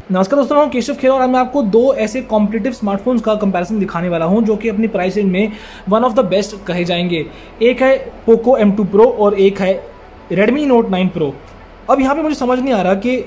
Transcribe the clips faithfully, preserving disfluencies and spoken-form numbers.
नमस्कार दोस्तों, मैं केशव खेरा और आज मैं आपको दो ऐसे कॉम्पिटिटिव स्मार्टफोन्स का कंपैरिजन दिखाने वाला हूं जो कि अपनी प्राइस रेंज में वन ऑफ द बेस्ट कहे जाएंगे। एक है पोको एम टू प्रो और एक है रेडमी नोट नाइन प्रो। अब यहाँ पे मुझे समझ नहीं आ रहा कि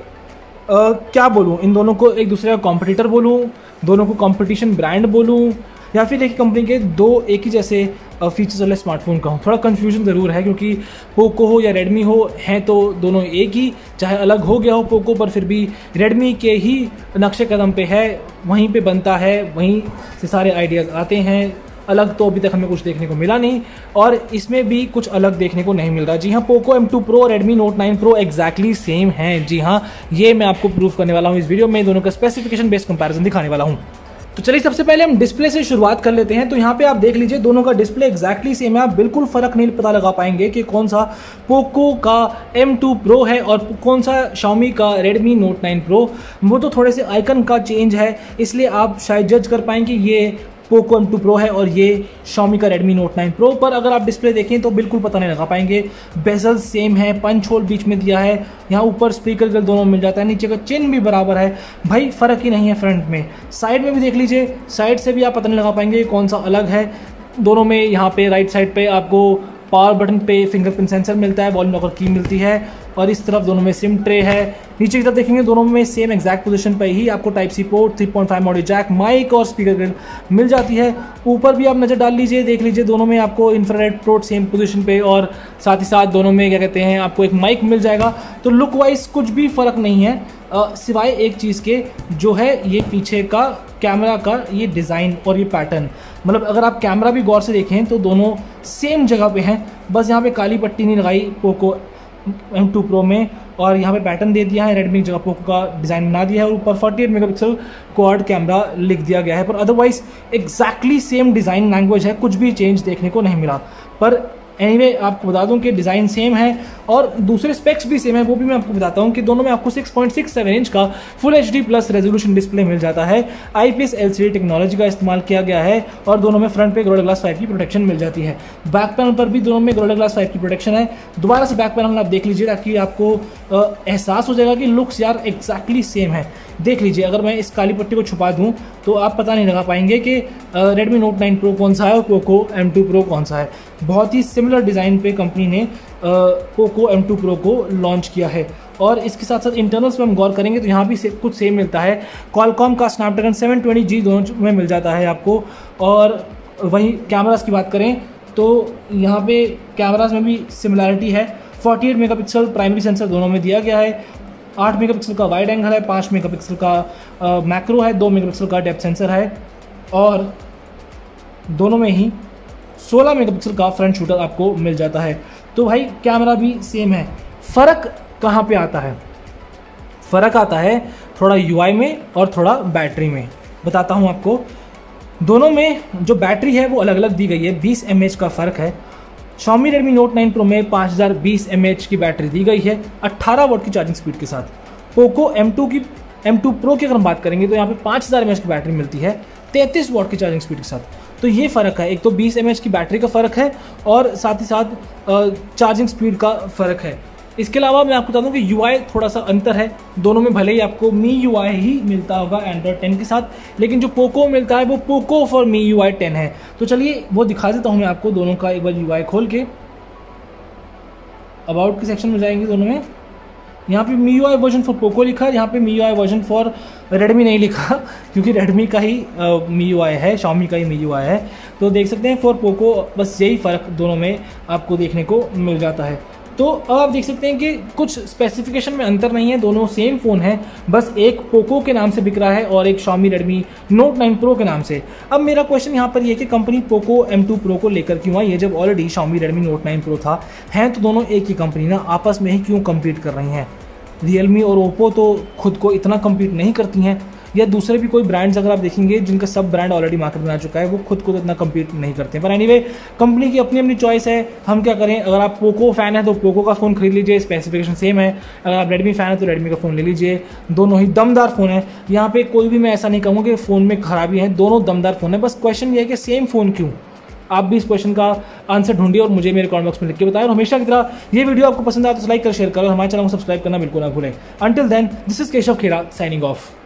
आ, क्या बोलूँ, इन दोनों को एक दूसरे का कॉम्पिटिटर बोलूँ, दोनों को कॉम्पिटिशन ब्रांड बोलूँ, या फिर एक कंपनी के दो एक ही जैसे फीचर्स वाले स्मार्टफोन का हो। थोड़ा कन्फ्यूजन ज़रूर है क्योंकि पोको हो या रेडमी हो, हैं तो दोनों एक ही, चाहे अलग हो गया हो पोको पर फिर भी रेडमी के ही नक्शे कदम पे है, वहीं पे बनता है, वहीं से सारे आइडियाज़ आते हैं। अलग तो अभी तक हमें कुछ देखने को मिला नहीं और इसमें भी कुछ अलग देखने को नहीं मिल रहा। जी हाँ, पोको एम टू प्रो और Redmi note nine Pro exactly same हैं। जी हाँ, ये मैं आपको प्रूव करने वाला हूँ इस वीडियो में, दोनों का स्पेसिफिकेशन बेस्ड कंपैरिजन दिखाने वाला हूँ। तो चलिए सबसे पहले हम डिस्प्ले से शुरुआत कर लेते हैं। तो यहाँ पे आप देख लीजिए दोनों का डिस्प्ले एक्जैक्टली सेम है। आप बिल्कुल फर्क नहीं पता लगा पाएंगे कि कौन सा पोको का एम टू प्रो है और कौन सा Xiaomi का रेडमी नोट नाइन प्रो। वो तो थोड़े से आइकन का चेंज है, इसलिए आप शायद जज कर पाएंगे ये पोको एम टू प्रो है और ये Xiaomi का रेडमी नोट नाइन प्रो। पर अगर आप डिस्प्ले देखें तो बिल्कुल पता नहीं लगा पाएंगे। बेजल सेम है, पंच होल बीच में दिया है, यहाँ ऊपर स्पीकर ग्रिल दोनों मिल जाता है, नीचे का चिन भी बराबर है। भाई फ़र्क ही नहीं है फ्रंट में। साइड में भी देख लीजिए, साइड से भी आप पता नहीं लगा पाएंगे कौन सा अलग है। दोनों में यहाँ पे राइट साइड पे आपको पावर बटन पे फिंगरप्रिंट सेंसर मिलता है, वॉल्यूम लॉकर की मिलती है और इस तरफ दोनों में सिम ट्रे है। नीचे की तरफ देखेंगे दोनों में सेम एग्जैक्ट पोजीशन पे ही आपको type C port, three point five audio jack, mic और स्पीकर ग्रिल मिल जाती है। ऊपर भी आप नज़र डाल लीजिए, देख लीजिए दोनों में आपको इंफ्रारेड पोर्ट सेम पोजीशन पे और साथ ही साथ दोनों में क्या कहते हैं आपको एक माइक मिल जाएगा। तो लुक वाइज कुछ भी फ़र्क नहीं है आ, सिवाय एक चीज़ के, जो है ये पीछे का कैमरा का ये डिज़ाइन और ये पैटर्न। मतलब अगर आप कैमरा भी गौर से देखें तो दोनों सेम जगह पे हैं, बस यहाँ पे काली पट्टी नहीं लगाई पोको एम टू प्रो में और यहाँ पे पैटर्न दे दिया है, रेडमी की जगह पोको का डिज़ाइन बना दिया है और ऊपर forty eight megapixel quad camera लिख दिया गया है। पर otherwise exactly same design language है, कुछ भी चेंज देखने को नहीं मिला। पर एनीवे anyway, आपको बता दूं कि डिज़ाइन सेम है और दूसरे स्पेक्स भी सेम है, वो भी मैं आपको बताता हूं कि दोनों में आपको six point six seven inch का full H D plus resolution display मिल जाता है। आईपीएस एलसीडी टेक्नोलॉजी का इस्तेमाल किया गया है और दोनों में फ्रंट पे गोरिल्ला ग्लास फाइव की प्रोटेक्शन मिल जाती है। बैक पैनल पर भी दोनों में गोरिल्ला ग्लास फाइव की प्रोटेक्शन है। दोबारा से बैक पैनल आप देख लीजिए ताकि आपको एहसास हो जाएगा कि लुक्स यार एग्जैक्टली सेम है। देख लीजिए, अगर मैं इस काली पट्टी को छुपा दूं तो आप पता नहीं लगा पाएंगे कि रेडमी नोट नाइन प्रो कौन सा है और पोको एम टू प्रो कौन सा है। बहुत ही सिमिलर डिज़ाइन पे कंपनी ने पोको एम टू प्रो को लॉन्च किया है। और इसके साथ साथ इंटरनल्स पे हम गौर करेंगे तो यहाँ भी से, कुछ सेम मिलता है। क्वालकॉम का स्नैपड्रैगन सेवन ट्वेंटी जी दोनों में मिल जाता है आपको। और वहीं कैमरास की बात करें तो यहाँ पे कैमरास में भी सिमिलैरिटी है। Forty eight megapixel primary sensor दोनों में दिया गया है, आठ मेगापिक्सल का वाइड एंगल है, पाँच मेगापिक्सल का मैक्रो है, दो मेगापिक्सल का डेप्थ सेंसर है और दोनों में ही सोलह मेगापिक्सल का फ्रंट शूटर आपको मिल जाता है। तो भाई कैमरा भी सेम है। फ़र्क कहाँ पे आता है? फ़र्क आता है थोड़ा यूआई में और थोड़ा बैटरी में। बताता हूँ आपको। दोनों में जो बैटरी है वो अलग अलग दी गई है, बीस एम एच का फ़र्क है। Xiaomi Redmi note nine pro में पाँच हज़ार बीस एम एच की बैटरी दी गई है अट्ठारह वॉट की चार्जिंग स्पीड के साथ। पोको एम टू की एम टू प्रो की अगर हम बात करेंगे तो यहाँ पे पाँच हज़ार एम एच की बैटरी मिलती है तैंतीस वॉट की चार्जिंग स्पीड के साथ। तो ये फ़र्क है, एक तो बीस एम एच की बैटरी का फ़र्क है और साथ ही साथ चार्जिंग स्पीड का फ़र्क है। इसके अलावा मैं आपको बता दूं कि यूआई थोड़ा सा अंतर है दोनों में। भले ही आपको मी यूआई ही मिलता होगा एंड्रॉयड टेन के साथ, लेकिन जो पोको मिलता है वो Poco for Mi UI ten है। तो चलिए वो दिखा देता हूँ मैं आपको दोनों का एक बार यूआई खोल के। अबाउट के सेक्शन में जाएंगे दोनों में, यहाँ पे Mi UI version for Poco लिखा है, यहाँ पे Mi UI version for Redmi नहीं लिखा क्योंकि रेडमी का ही मी यूआई है, Xiaomi का ही मी यूआई है। तो देख सकते हैं फॉर पोको बस यही फ़र्क दोनों में आपको देखने को मिल जाता है। तो अब आप देख सकते हैं कि कुछ स्पेसिफिकेशन में अंतर नहीं है, दोनों सेम फ़ोन है, बस एक पोको के नाम से बिक रहा है और एक Xiaomi Redmi note nine pro के नाम से। अब मेरा क्वेश्चन यहाँ पर ये कि company Poco M two pro को लेकर क्यों आई है जब already Xiaomi Redmi note nine pro था। हैं तो दोनों एक ही कंपनी ना, आपस में ही क्यों कम्पीट कर रही हैं? रियलमी और ओप्पो तो खुद को इतना कम्पीट नहीं करती हैं, या दूसरे भी कोई ब्रांड्स अगर आप देखेंगे जिनका सब ब्रांड ऑलरेडी मार्केट में आ चुका है, वो खुद को तो इतना कम्पीट नहीं करते हैं। पर एनीवे कंपनी की अपनी अपनी चॉइस है, हम क्या करें। अगर आप पोको फैन है तो पोको का फ़ोन खरीद लीजिए, स्पेसिफिकेशन सेम है। अगर आप रेडमी फैन है तो रेडमी का फ़ोन ले लीजिए, दोनों ही दमदार फ़ोन है। यहाँ पे कोई भी मैं ऐसा नहीं कहूँगा कि फ़ोन में खराबी है, दोनों दमदार फ़ोन है। बस क्वेश्चन ये है कि सेम फ़ोन क्यों? आप भी इस क्वेश्चन का आंसर ढूंढिए और मुझे मेरे कमेंट बॉक्स में लिख के बताएं। और हमेशा की तरह ये वीडियो आपको पसंद आए तो लाइक कर शेयर करो, हमारे चैनल को सब्सक्राइब करना बिल्कुल ना भूलें। Until then, this is Keshav Khera signing of.